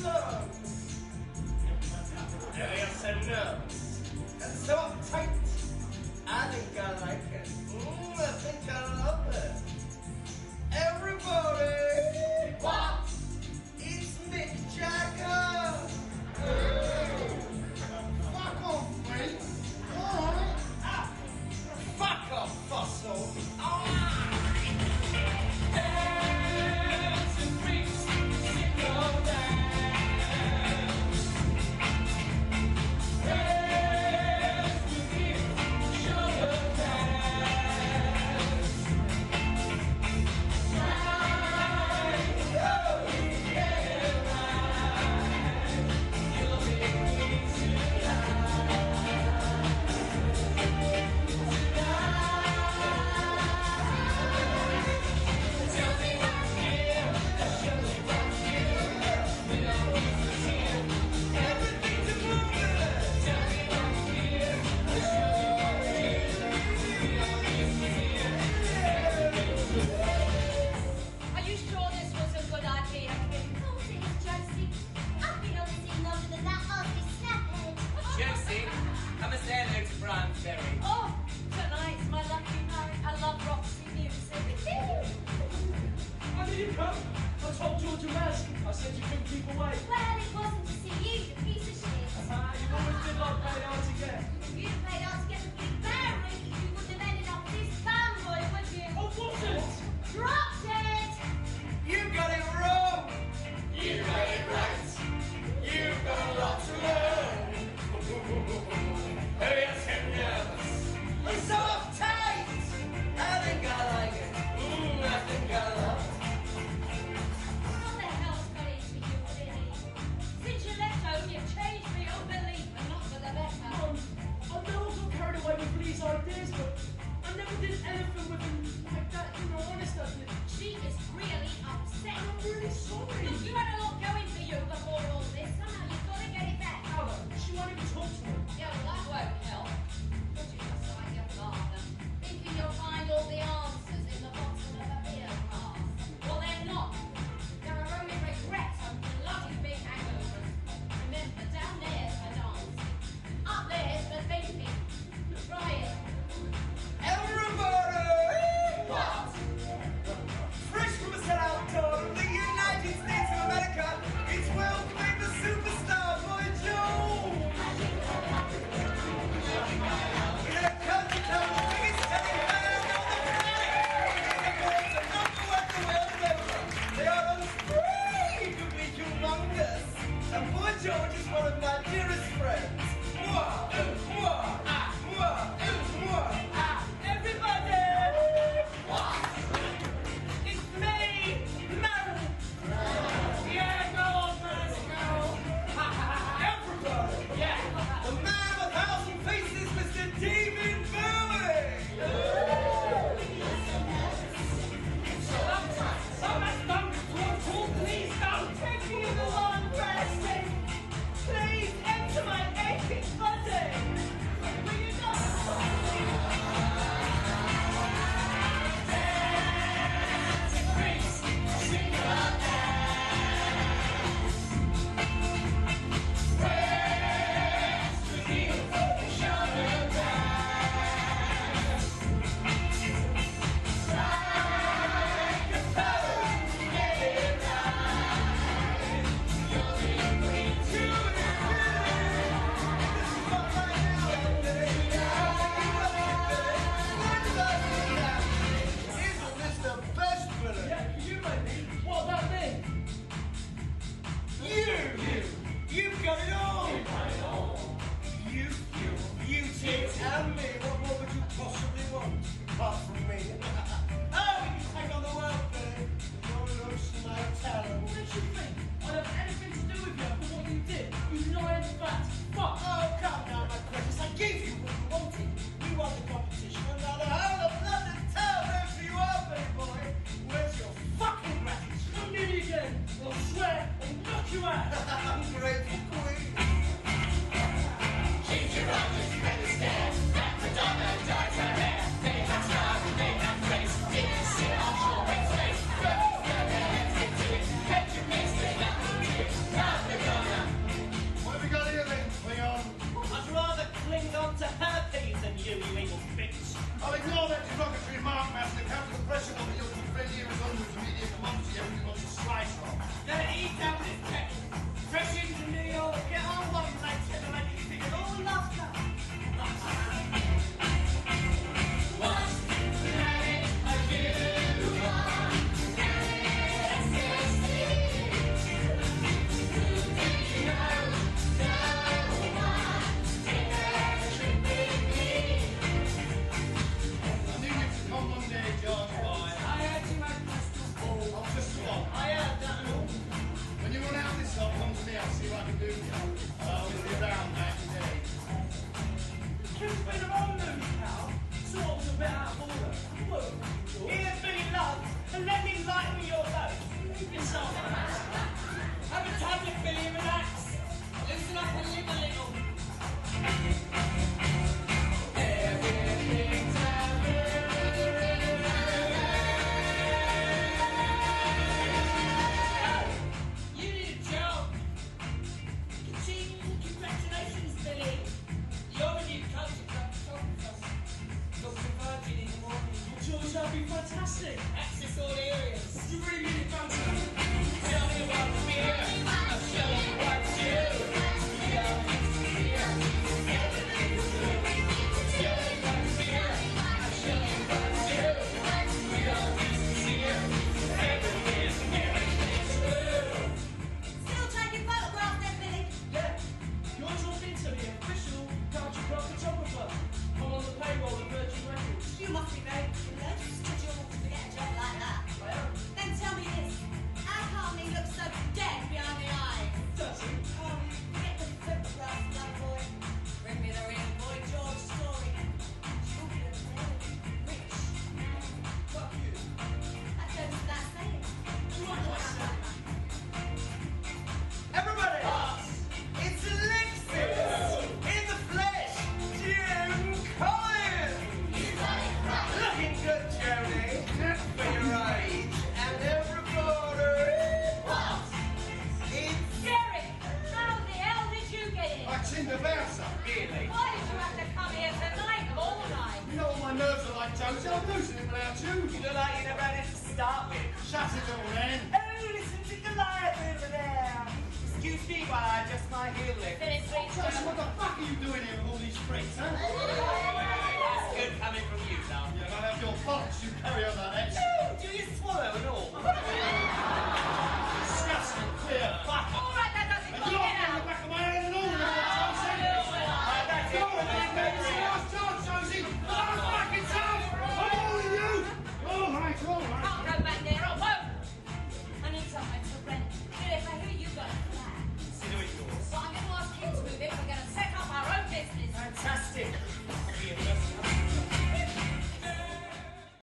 son. Yes and no. And so uptight. I think I like it. I think I love it. Everybody! What? It's Mick Jagger! Fuck off, mate! Alright! Fuck off, fossil! Dancing freaks, sit your dance. Dance with you, show your dance. Oh, tonight's my lucky night. I love Roxy music. How did you come? I told George and Raz. I said you couldn't keep away. Well, it wasn't to see you, you piece of shit. You've always been like playing hard to get. If you'd played hard to get the big barrel, you wouldn't have ended up with this fanboy, would you? I wasn't! Drop dead!